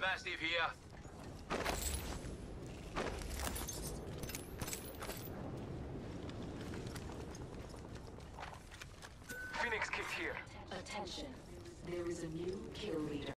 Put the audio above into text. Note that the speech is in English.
Mastiff here. Phoenix kit here. Attention. There is a new kill leader.